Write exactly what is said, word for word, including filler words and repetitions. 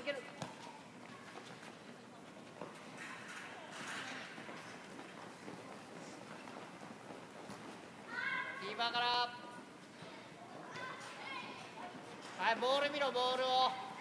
続ける。キーパーから、はい、ボール見ろ、ボールを。